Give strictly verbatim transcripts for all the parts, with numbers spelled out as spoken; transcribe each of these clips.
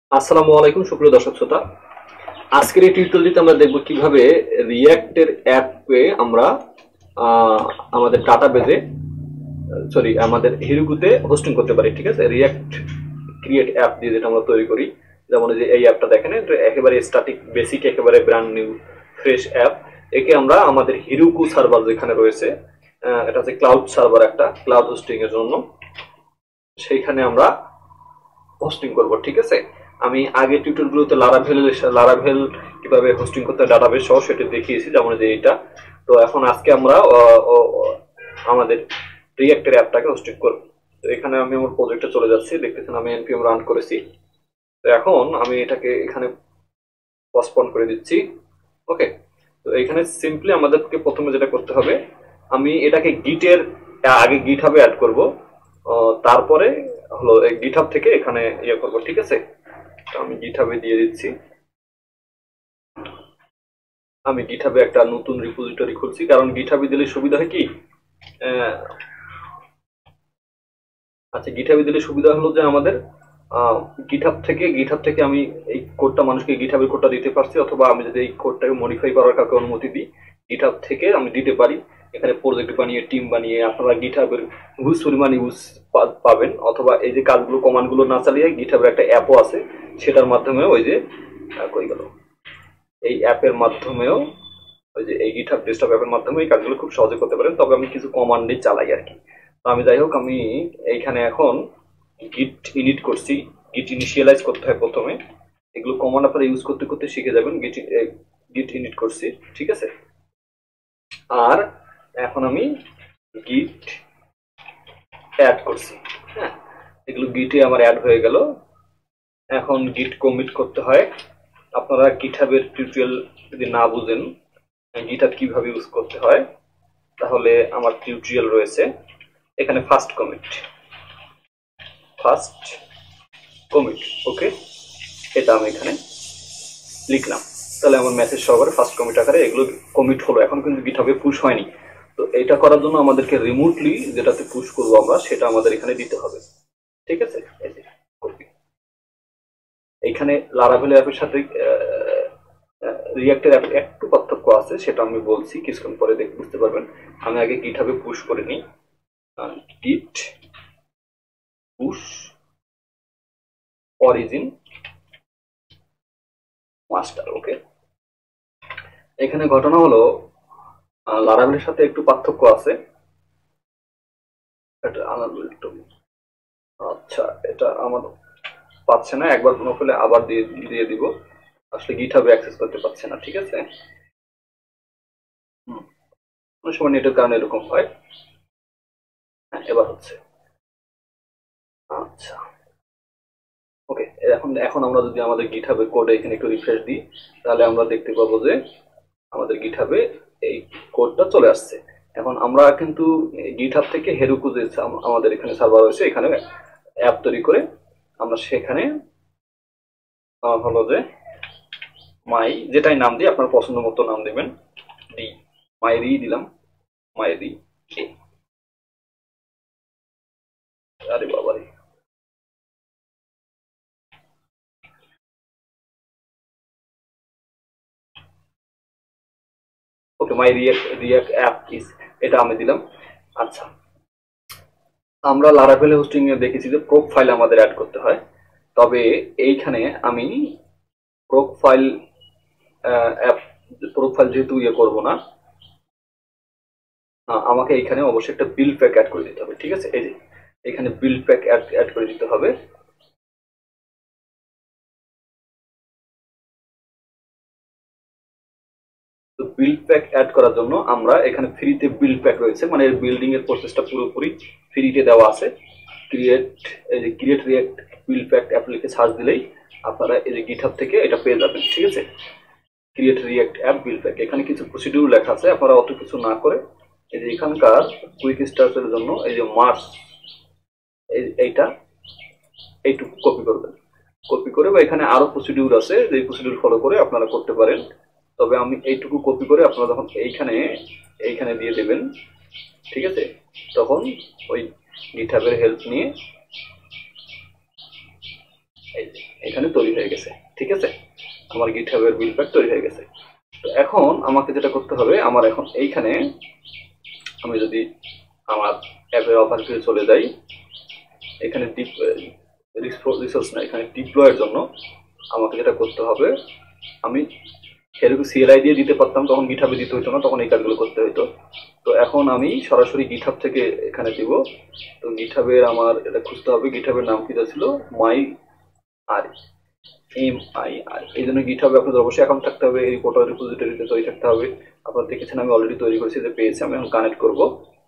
আসসালামু আলাইকুম সুপ্রিয় দর্শক শ্রোতা। আজকের এই টিউটোরিয়ালটিতে আমরা দেখব কিভাবে রিয়্যাক্টের অ্যাপে আমরা আহ, আমাদের ডাটাবেজে সরি আমাদের হিরুকুতে হোস্টিং করতে পারি। ঠিক আছে, রিয়্যাক্ট ক্রিয়েট অ্যাপ দিয়ে যেটা আমরা তৈরি করি, যেমন এই যে এই অ্যাপটা দেখেন, এটা একেবারে স্ট্যাটিক বেসিক, একেবারে ব্র্যান্ড নিউ ফ্রেশ অ্যাপ। একে আমরা আমাদের হিরুকু সার্ভার যেখানে রয়েছে, আহ, এটা হচ্ছে ক্লাউড সার্ভার, একটা ক্লাউড হোস্টিং এর জন্য, সেইখানে আমরা হোস্টিং করব। ঠিক আছে, আমি আগে টিউটোরিয়ালগুলোতে লারাভেল লারাভেল কিভাবে হোস্টিং করতে হয় ডাটাবেস সহ সেটা দেখিয়েছি, যেমন যে এটা। তো এখন আজকে আমরা আহ, আহ, আমাদের রিঅ্যাক্টের অ্যাপটাকে হোস্টিং করব। তো এখানে আমি আমার প্রজেক্টে চলে যাচ্ছি, দেখতেছেন আমি এনপিএম রান করেছি। তো এখন আমি এটাকে এখানে পসপন করে দিচ্ছি। ওকে, তো এখানে সিম্পলি আমাদেরকে প্রথমে যেটা করতে হবে, আমি এটাকে গিটের আগে গিট হাবে অ্যাড করব, তারপরে হলো গিট হাব থেকে এখানে ইয়ে করব। ঠিক আছে, তো আমি গিট হাবে দিয়ে দিচ্ছি। আমি গিট হাবে একটা নতুন রিপোজিটরি খুলছি, কারণ গিট হাবে দিলে সুবিধা হয় কি, আহ, আচ্ছা গিট হাবে দিলে সুবিধা হলো যে আমাদের গিটহাব থেকে গিটহাব থেকে আমি এই কোডটা মানুষকে গিটহাবের কোডটা দিতে পারছি, অথবা আমি যদি এই কোডটাকে মডিফাই করার কাউকে অনুমতি দিই গিটহাব থেকে আমি দিতে পারি। এখানে প্রজেক্ট বানিয়ে টিম বানিয়ে আপনারা গিটহাবের হুজ পরিমাণ ইউজ পাবেন, অথবা এই যে কাজগুলো কমান্ডগুলো না চালিয়ে গিটহাবের একটা অ্যাপও আছে, সেটার মাধ্যমে ওই যে কই গেল এই অ্যাপের মাধ্যমেও ওই যে এই গিটহাব ডেস্কটপ অ্যাপের মাধ্যমে এই কাজগুলো খুব সহজে করতে পারেন, তবে আমি কিছু কমান্ডই চালাই আর কি। তো আমি যাই হোক, আমি এইখানে এখন গিট ইনিট করছি। গিট ইনিশিয়ালাইজ করতে হয় প্রথমে, এগুলো কমান্ড আপনারা ইউজ করতে করতে শিখে যাবেন। গিট গিট ইনিট করছি, ঠিক আছে। আর এখন আমি গিট অ্যাড করছি। হ্যাঁ, এগুলো গিটে আমার অ্যাড হয়ে গেল। এখন গিট কমিট করতে হয়। আপনারা গিটহাবের টিউটোরিয়াল যদি না বুঝেন গিটহাব কিভাবে ইউজ করতে হয়, তাহলে আমার টিউটোরিয়াল রয়েছে এখানে। First commit first commit okay, এটা আমি এখানে লিখলাম। তাহলে আমার মেসেজ সহকারে ফার্স্ট কমিট আকারে এগুলো কমিট হলো। এখন কিন্তু গিটহাবে পুশ হয়নি। তো এটা করার জন্য আমাদেরকে রিমোটলি যেটাতে পুশ করবো আমরা, সেটা আমাদের এখানে দিতে হবে। ঠিক আছে, এই যে কপি। এইখানে লারাভেল অ্যাপের সাথে রিঅ্যাক্টের অ্যাপ একটু পার্থক্য আছে, সেটা আমি বলছি কিছুক্ষণ পরে দেখে বুঝতে পারবেন। আমি আগে গিটহাবে পুশ করে নিই। গিট পুশ অরিজিন মাস্টার। ওকে, এখানে ঘটনা হলো লারাভেলের সাথে একটু পার্থক্য আছে। এটা আমার একটু আচ্ছা, এটা আমার পাচ্ছে না, একবার কোনো ফেলে আবার দিয়ে দিয়ে দিব। আসলে গিটহাবে অ্যাক্সেস করতে পারছে না। ঠিক আছে, হুম, অনেক সময় নেটের কারণে এরকম হয়। হ্যাঁ, এবার হচ্ছে। আচ্ছা, ওকে, এখন এখন আমরা যদি আমাদের গিটহাবের কোড এখানে একটু রিফ্রেশ দিই, তাহলে আমরা দেখতে পাবো যে আমাদের গিটহাবে এই কোডটা চলে আসছে। এখন আমরা কিন্তু গিটহাব থেকে হেরুকু যে আমাদের এখানে সার্ভার রয়েছে, এখানে অ্যাপ তৈরি করে আমরা সেখানে হলো যে মাই যেটাই নাম দিই, আপনার পছন্দ মতো নাম দেবেন। ডি মাই রি দিলাম, মাই রি। আরে বাবা রে, okay, my React React app is, এটা আমি দিলাম। আচ্ছা, আমরা লারাভেল হোস্টিং এ দেখেছি যে প্রোফাইল আমাদের অ্যাড করতে হয়, তবে এইখানে আমি প্রোফাইল অ্যাপ প্রোফাইল যেহেতু ইয়ে করবো না, আমাকে এখানে অবশ্যই একটা বিল প্যাক অ্যাড করে দিতে হবে। ঠিক আছে, এই যে এখানে বিল প্যাক অ্যাড করে দিতে হবে। তো বিল প্যাক অ্যাড করার জন্য আমরা এখানে ফ্রিতে বিল প্যাক রয়েছে, মানে বিল্ডিং এর প্রসেসটা পুরোপুরি ফ্রিতে দেওয়া আছে। ক্রিয়েট এই যে create React webpack app লিখে সার্চ দিলেই আপনারা এই যে গিটহাব থেকে এটা পেয়ে যাবেন। ঠিক আছে, create React app webpack, এখানে কিছু প্রসিডিউর লেখা আছে, আপনারা অত কিছু না করে এই যে এখানকার কুইক স্টার্টের জন্য এই যে মার্চ এইটা এইটুকু কপি করবেন। কপি করে বা এখানে আরো প্রসিডিউর আছে, যে প্রসিডিউর ফলো করে আপনারা করতে পারেন। তবে আমি এইটুকু কপি করে আপনারা যখন এইখানে এইখানে দিয়ে দেবেন, ঠিক আছে, তখন ওই গিটহাবের হেল্প নিয়ে এই যে এখানে তৈরি হয়ে গেছে, ঠিক আছে, আমার গিটহাবের বিল্ড প্যাক তৈরি হয়ে গেছে। তো এখন আমাকে যেটা করতে হবে, আমার এখন এইখানে আমি যদি আমার অ্যাপের ওভারভিউ চলে যাই, এখানে ডিপ রিসোর্স না, এখানে ডিপ্লয়ের জন্য আমাকে যেটা করতে হবে, আমি এরকম সিএলআই দিয়ে দিতে পারতাম, তখন গিটহাবে দিতে হতো না, তখন এই কাজগুলো করতে হতো। তো এখন আমি সরাসরি গিটহাব থেকে এখানে দিব। তো গিটহাবের আমার এটা খুঁজতে হবে, গিটহাবের নাম কি ছিল, মাই আর এম আই আর, এই জন্য গিটহাবে আপনাদের অবশ্যই অ্যাকাউন্ট থাকতে হবে, এই রিপোর্টার রিপোজিটরিতে তৈরি থাকতে হবে। আপনারা দেখেছেন আমি অলরেডি তৈরি করেছি, যে পেয়েছি, আমি এখন কানেক্ট করব।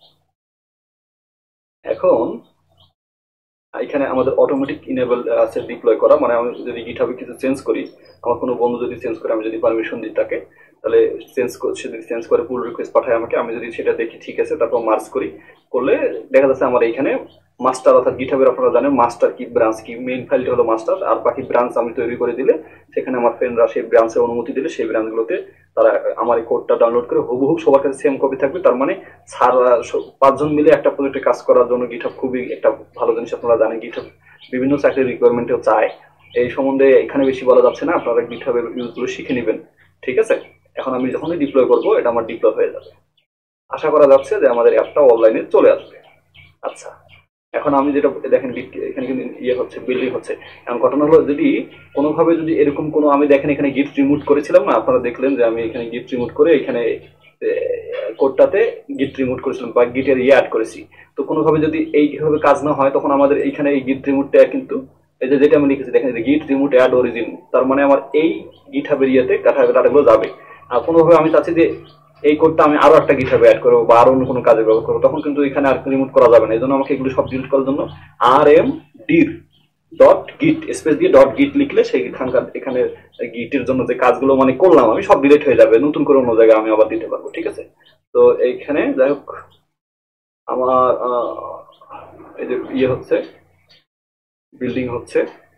এখন এখানে আমাদের অটোমেটিক ইনেবল আছে ডিপ্লয় করা, মানে আমি যদি গিটহাবে কিছু চেঞ্জ করি, আমার কোনো বন্ধু যদি চেঞ্জ করে, আমি যদি পারমিশন দিই তাকে, তাহলে চেঞ্জ সে যদি চেঞ্জ করে পুল রিকোয়েস্ট পাঠায় আমাকে, আমি যদি সেটা দেখি ঠিক আছে, তারপর মার্জ করি, করলে দেখা যাচ্ছে আমার এইখানে মাস্টার, অর্থাৎ গিটহাবের আপনারা জানেন মাস্টার কি ব্রাঞ্চ কি, মেইন ফাইলটা হলো মাস্টার, আর বাকি ব্রাঞ্চ আমি তৈরি করে দিলে সেখানে আমার ফ্রেন্ডরা সেই ব্রাঞ্চের অনুমতি দিলে সেই ব্রাঞ্চগুলোতে তারা আমার এই কোডটা ডাউনলোড করে হুবহু সবার কাছে সেম কপি থাকবে। তার মানে সারা পাঁচজন মিলে একটা প্রজেক্টে কাজ করার জন্য গিটহাব খুবই একটা ভালো জিনিস। আপনারা জানেন গিটহাব বিভিন্ন চাকরির রিকোয়ারমেন্টেও চায়, এই সম্বন্ধে এখানে বেশি বলা যাচ্ছে না, আপনারা গিটহাবের ইউজগুলো শিখে নেবেন, ঠিক আছে। এখন আমি যখনই ডিপ্লয় করবো, এটা আমার ডিপ্লয় হয়ে যাবে, আশা করা যাচ্ছে যে আমাদের অ্যাপটা অনলাইনে চলে আসবে। আচ্ছা, এখন আমি যেটা দেখেন এখানে কিন্তু ইয়ে হচ্ছে, বিল্ডিং হচ্ছে। এখন ঘটনা হলো, যদি কোনোভাবে যদি এরকম কোনো, আমি দেখেন এখানে গিফট রিমুভ করেছিলাম না, আপনারা দেখলেন যে আমি এখানে গিফট রিমুভ করে এখানে কোডটাতে গিফট রিমুভ করেছিলাম বা গিটের ইয়ে অ্যাড করেছি। তো কোনোভাবে যদি এইভাবে কাজ না হয়, তখন আমাদের এইখানে এই গিফট রিমুভটা কিন্তু এই যে যেটা আমি লিখেছি দেখেন, গিট রিমুভ অ্যাড অরিজিন, তার মানে আমার এই গিটহাবের ইয়েতে ডাটাগুলো যাবে। আর কোনোভাবে আমি চাচ্ছি যে এই কোডটা আমি আরো একটা গিটহাবে অ্যাড করবো বা আরো অন্য কোনো কাজে ব্যবহার করবো, তখন কিন্তু এখানে আর রিমুভ করা যাবে না। এই জন্য আমাকে এগুলো সব ডিলিট করার জন্য R M dir dot git space দিয়ে ডট গিট লিখলে সেই এখানে গিটের জন্য যে কাজগুলো মানে করলাম আমি সব ডিলিট হয়ে যাবে, নতুন করে অন্য জায়গায় আমি আবার দিতে পারবো, ঠিক আছে। তো এইখানে যাই হোক আমার এই যে ইয়ে হচ্ছে, বিল্ডিং হচ্ছে,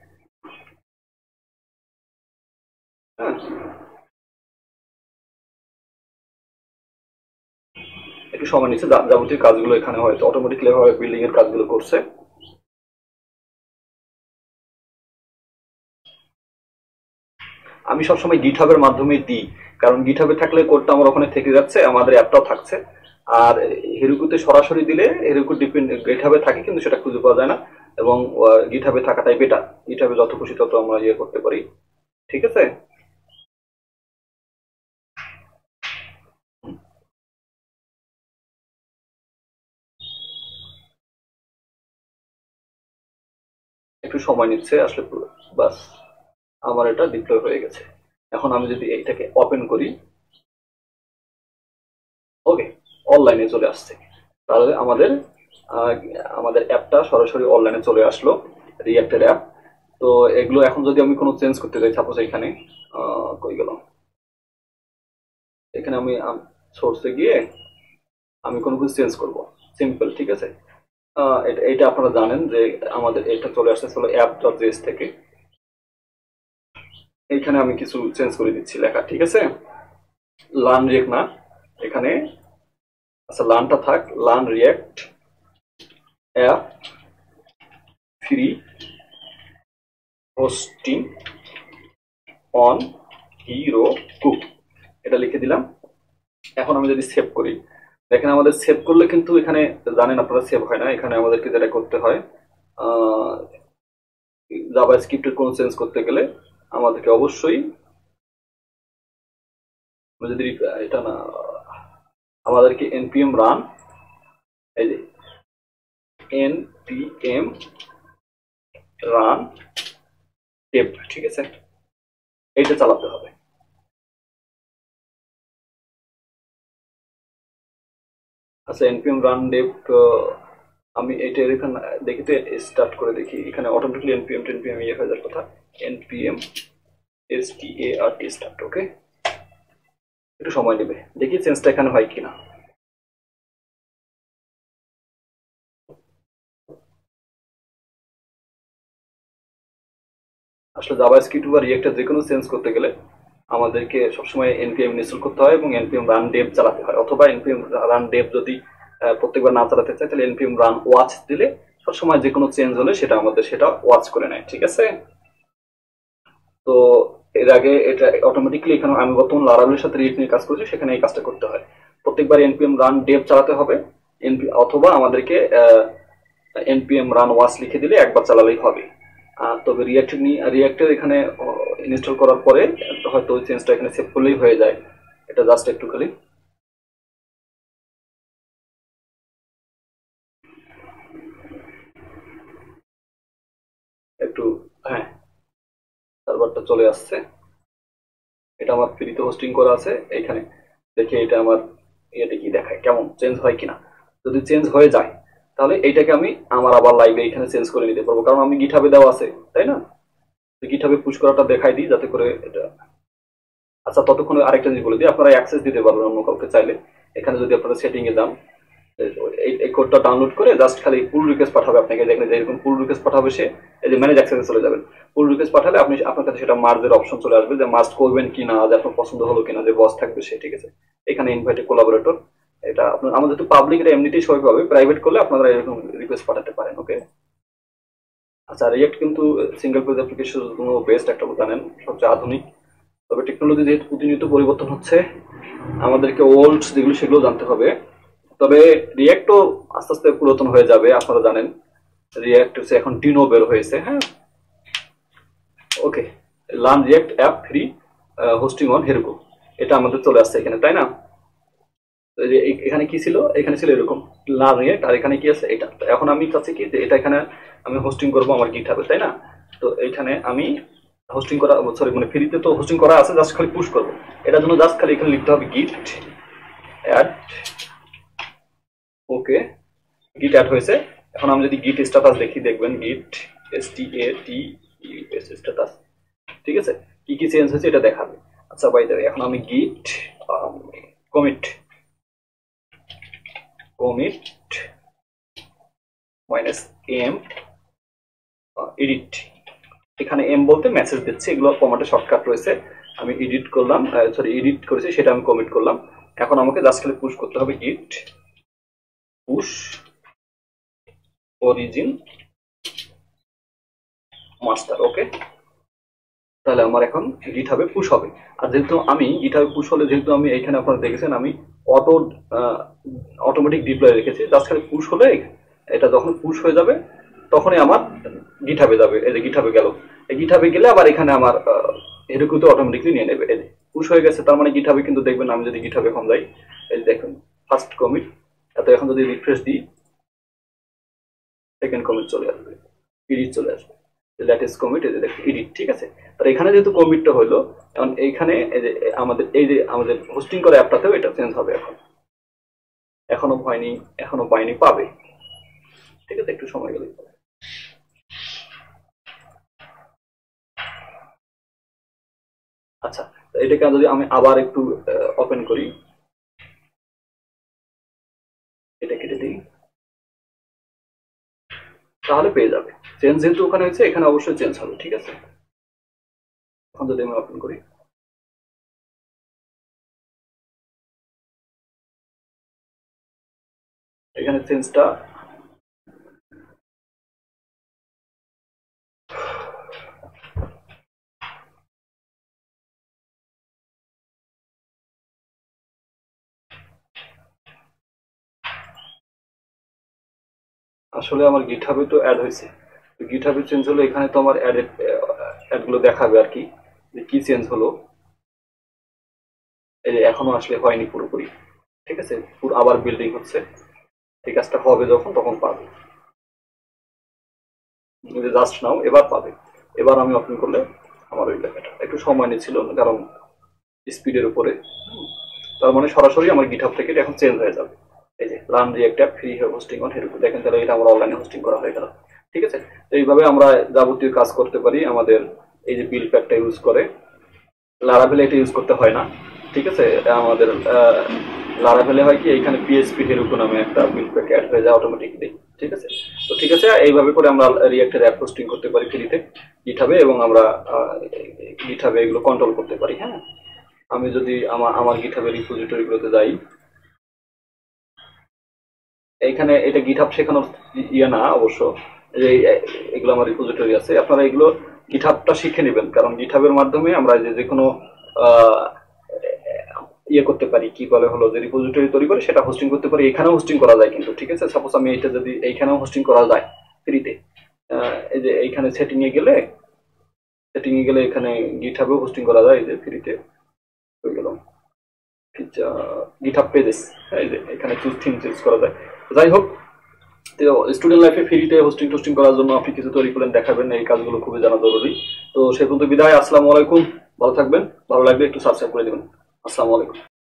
হ্যাঁ একটু সময় নিচ্ছে, যাবতীয় কাজগুলো এখানে হয়তো অটোমেটিকলি ভাবে বিল্ডিং এর কাজগুলো করছে। আমি সবসময় গিটহাবের মাধ্যমে দিই, কারণ গিটহাবে থাকলে কোডটা আমার ওখানে থেকে যাচ্ছে, আমাদের অ্যাপটাও থাকছে। আর হেরুকুতে সরাসরি দিলে হেরুকু ডিপেন্ড গিটহাবে থাকে কিন্তু সেটা খুঁজে পাওয়া যায় না, এবং গিটহাবে থাকাটাই বেটার। গিটহাবে যত খুশি তত আমরা ইয়ে করতে পারি, ঠিক আছে। একটু সময় নিচ্ছে আসলে, বাস আমার এটা ডিপ্লয় হয়ে গেছে। এখন আমি যদি এইটাকে ওপেন করি, ওকে অনলাইনে চলে আসছে, তাহলে আমাদের আমাদের অ্যাপটা সরাসরি অনলাইনে চলে আসলো, রিঅ্যাক্টের অ্যাপ। তো এগুলো এখন যদি আমি কোনো চেঞ্জ করতে চাই, সাপোজ এখানে কই গেল, এখানে আমি সোর্সে গিয়ে আমি কোনো কিছু চেঞ্জ করব, সিম্পল, ঠিক আছে। এটা আপনারা জানেন যে আমাদের এটা চলে আসছে চলো অ্যাপ ডট জেএস থেকে, এইখানে আমি কিছু চেঞ্জ করে দিচ্ছি লেখা, ঠিক আছে। লার্ন রিঅ্যাক্ট না, এখানে আচ্ছা লার্নটা থাক, learn React app free hosting on Heroku, এটা লিখে দিলাম। এখন আমি যদি সেভ করি, দেখেন আমাদের সেভ করলে কিন্তু এখানে জানেন আপনারা সেভ হয় না, এখানে আমাদেরকে যেটা করতে হয়, জাভাস্ক্রিপ্টের কোন চেঞ্জ করতে গেলে আমাদেরকে অবশ্যই, যদি এটা না, আমাদেরকে এনপিএম রান, এই যে এনপিএম রান টেপ, ঠিক আছে, এইটা চালাতে হবে। আচ্ছা এনপিএম রান ডেপ, আমি এটা এখানে দেখিতে স্টার্ট করে দেখি, এখানে অটোমেটিকলি এনপিএম টেনপিএম ইয়ে হয়ে যাওয়ার কথা, NPM S T A R T start, okay একটু সময় নেবে, দেখি চেঞ্জটা এখানে হয় কিনা। আসলে জাভাস্ক্রিপ্ট বা রিঅ্যাক্টে যে কোনো চেঞ্জ করতে গেলে আমাদেরকে সবসময় এনপিএম ইনস্টল করতে হয় এবং এনপিএম রান ডেভ চালাতে হয়, অথবা এনপিএম রান ডেভ যদি প্রত্যেকবার না চালাতে চাই তাহলে এনপিএম রান ওয়াচ দিলে সবসময় যে কোনো চেঞ্জ হলে সেটা আমাদের সেটা ওয়াচ করে নেয়, ঠিক আছে। তো এর আগে এটা অটোমেটিকলি এখানে আমি বর্তমান লারাভেলের সাথে রিয়েক্ট নিয়ে কাজ করছি, সেখানে এই কাজটা করতে হয়। প্রত্যেকবার এনপিএম রান ডেভ চালাতে হবে, এনপি অথবা আমাদেরকে এনপিএম রান ওয়াচ লিখে দিলে একবার চালালেই হবে। আর তবে রিয়াক্ট রিয়াক্টের এখানে ইনস্টল করার পরে হয়তো ওই চেঞ্জটা এখানে সেভ করলেই হয়ে যায়। এটা জাস্ট একটু খালি একটু, হ্যাঁ সার্ভারটা চলে আসছে। এটা আমার ফ্রিতে হোস্টিং করা আছে, এখানে দেখে এটা আমার ইয়েতে কি দেখায়, কেমন চেঞ্জ হয় কিনা। যদি চেঞ্জ হয়ে যায় তাহলে এইটাকে আমি আমার আবার লাইভে এখানে চেঞ্জ করে নিতে পারবো, কারণ আমি গিটহাবে দেওয়া আছে, তাই না? গিটহাবে পুশ করাটা দেখাই দিই যাতে করে এটা। আচ্ছা, ততক্ষণে আরেকটা জিনিস বলে দিই, আপনারা অ্যাক্সেস দিতে পারবেন অন্য কাউকে চাইলে। এখানে যদি আপনারা সেটিং এ যান, এই কোডটা ডাউনলোড করে জাস্ট খালি পুল রিকোয়েস্ট পাঠাবে আপনাকে, দেখেন যেরকম পুল রিকোয়েস্ট পাঠাবে সে এই যে ম্যানেজ অ্যাক্সেসে চলে যাবেন। পুল রিকোয়েস্ট পাঠালে আপনি আপনার কাছে সেটা মার্জের অপশন চলে আসবে, যে মাস্ট করবেন কিনা, যে আপনার পছন্দ হলো কিনা, যে বস থাকবে সে, ঠিক আছে? এখানে ইনভাইটেড কোলাবোরেটর, এটা আপনার আমাদের তো পাবলিক, এটা এমনিতেই সবাই পাবে, প্রাইভেট করলে আপনারা এরকম রিকোয়েস্ট পাঠাতে পারেন। ওকে। আচ্ছা, রিয়েক্ট কিন্তু সিঙ্গেল পেজ অ্যাপ্লিকেশন জন্য বেস্ট একটা, জানেন সবচেয়ে আধুনিক। তবে টেকনোলজি যেহেতু প্রতিনিয়ত পরিবর্তন হচ্ছে, আমাদেরকে ওল্ড যেগুলো সেগুলো জানতে হবে। তবে রিয়েক্টও আস্তে আস্তে পুরাতন হয়ে যাবে, আপনারা জানেন রিয়েক্ট হচ্ছে এখন ডিনো বের হয়েছে। হ্যাঁ, okay. Learn React app free hosting on Heroku, এটা আমাদের চলে আসছে এখানে, তাই না? এখানে কি ছিল, এখানে ছিল এরকম লার্ন রিয়েক্ট, আর এখানে কি আছে এটা। তো এখন আমি চাচ্ছি কি যে এটা এখানে আমি হোস্টিং করবো আমার গিটহাবে, তাই না? তো এইখানে আমি হোস্টিং করা, সরি মানে ফ্রিতে তো হোস্টিং করা আছে, জাস্ট খালি পুশ করবো। এটার জন্য জাস্ট খালি এখানে লিখতে হবে গিট অ্যাড। ওকে, গিট অ্যাড হয়েছে। এখন আমি যদি গিট স্ট্যাটাস দেখি, দেখবেন git S T A T U S status, ঠিক আছে? কি কি চেঞ্জ হয়েছে এটা দেখাবে। আচ্ছা বাই দ্য ওয়ে, এখন আমি git commit commit minus M edit, এখানে এম বলতে মেসেজ দিচ্ছে, এগুলো কমান্ডে শর্টকাট রয়েছে। আমি এডিট করলাম, সরি এডিট করেছি, সেটা আমি কমিট করলাম। এখন আমাকে জাস্ট খালি পুশ করতে হবে গিট পুশ অরিজিন মাস্টার। ওকে, তাহলে আমার এখন গিটহাবে পুশ হবে। আর যেহেতু আমি গিটহাবে পুশ হলে, যেহেতু আমি এখানে আপনারা দেখেছেন আমি অটো অটোমেটিক ডিপ্লয় রেখেছি, জাস্ট খালি পুশ হলে এটা যখন পুশ হয়ে যাবে তখনই আমার গিটহাবে যাবে। এই যে গিটহাবে গেল, এই গিটহাবে গেলে আবার এখানে আমার হেরুকুতে অটোমেটিকলি নিয়ে নেবে। এই যে পুশ হয়ে গেছে, তার মানে গিটহাবে কিন্তু দেখবেন, আমি যদি গিটহাবে এখন যাই, এই যে দেখুন ফার্স্ট কমিট, এত এখন যদি রিফ্রেশ দিই সেকেন্ড কমিট চলে আসবে, এডিট চলে আসবে, লেটেস্ট কমিট, এই যে দেখুন এডিট, ঠিক আছে? আর এখানে যেহেতু কমিটটা হলো, এখন এইখানে এই যে আমাদের এই যে আমাদের হোস্টিং করা অ্যাপটাতেও এটা চেঞ্জ হবে। এখন এখনো হয়নি, এখনো পাইনি, পাবে, ঠিক আছে? একটু সময় গেলে। আচ্ছা, এটাকে যদি আমি আবার একটু ওপেন করি, এটা কেটে দিই, তাহলে পেয়ে যাবে। চেঞ্জ যেহেতু ওখানে হয়েছে, এখানে অবশ্যই চেঞ্জ হবে, ঠিক আছে? এখন যদি আমি ওপেন করি, এখানে চেঞ্জটা আসলে আমার গিটহাবে তো অ্যাড হয়েছে, গিটহাবে চেঞ্জ হলো, এখানে তো আমার অ্যাড অ্যাডগুলো দেখাবে আর কি, যে কি চেঞ্জ হলো। এই যে এখনো আসলে হয়নি পুরোপুরি, ঠিক আছে? পুরো আবার বিল্ডিং হচ্ছে, এই কাজটা হবে যখন তখন পাবে, জাস্ট নাও এবার পাবে। এবার আমি ওপেন করলে আমার ওই লেখাটা একটু সময় নিচ্ছিল, কারণ স্পিডের উপরে, তার মানে সরাসরি আমার গিটহাব থেকে এটা এখন চেঞ্জ হয়ে যাবে। এই যে run React app free hosting on Heroku, দেখেন তাহলে এটা আমরা অনলাইনে হোস্টিং করা হয়ে গেল, ঠিক আছে? তো এইভাবে আমরা যাবতীয় কাজ করতে পারি আমাদের এই যে বিল প্যাকটা ইউজ করে। লারাভেলে এটা ইউজ করতে হয় না, ঠিক আছে? আমাদের লারাভেলে হয় কি, এখানে পিএসপি হেরুকো নামে একটা বিল প্যাক অ্যাড হয়ে যায় অটোমেটিকলি, ঠিক আছে? তো ঠিক আছে, এইভাবে করে আমরা রিয়েক্টের অ্যাপ হোস্টিং করতে পারি ফ্রিতে গিটহাবে, এবং আমরা গিটহাবে এগুলো কন্ট্রোল করতে পারি। হ্যাঁ, আমি যদি আমার আমার গিটহাবের রিপোজিটরি গুলোতে যাই, এইখানে এটা গিটহাব শেখানোর ইয়ে না অবশ্য, যে এগুলো আমার রিপোজিটরি আছে, আপনারা এগুলো গিটহাবটা শিখে নেবেন, কারণ গিটহাবের মাধ্যমে আমরা যে যে কোনো ইয়ে করতে পারি, কি বলে হলো যে রিপোজিটরি তৈরি করে সেটা হোস্টিং করতে পারি। এখানেও হোস্টিং করা যায় কিন্তু, ঠিক আছে। সাপোজ আমি এটা যদি এইখানেও হোস্টিং করা যায় ফ্রিতে, এই যে এইখানে সেটিং এ গেলে সেটিং এ গেলে এখানে গিটহাবেও হোস্টিং করা যায়, এই যে ফ্রিতে হয়ে গেল গিটহাব পেজেস, এই যে এখানে চুজ থিম চুজ করা যায়। যাই হোক, স্টুডেন্ট লাইফে ফ্রিতে হোস্টিং টোস্টিং করার জন্য আপনি কিছু তৈরি করেন, দেখাবেন, এই কাজগুলো খুবই জানা জরুরি। তো সে পর্যন্ত বিদায়, আসসালামু আলাইকুম, ভালো থাকবেন, ভালো লাগবে একটু সাবস্ক্রাইব করে দেবেন। আসসালামু আলাইকুম।